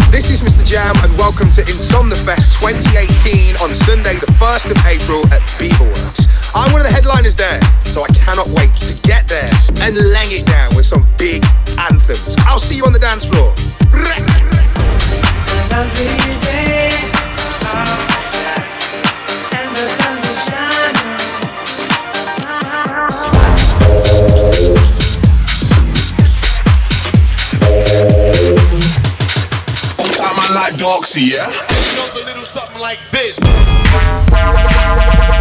This is MISTAJAM and welcome to Insomnifest 2018 on Sunday the 1st of April at Beaverworks. I'm one of the headliners there, so I cannot wait to get there and laying it down with some big anthems. I'll see you on the dance floor. Like DARKZY, yeah? It goes a little something like this.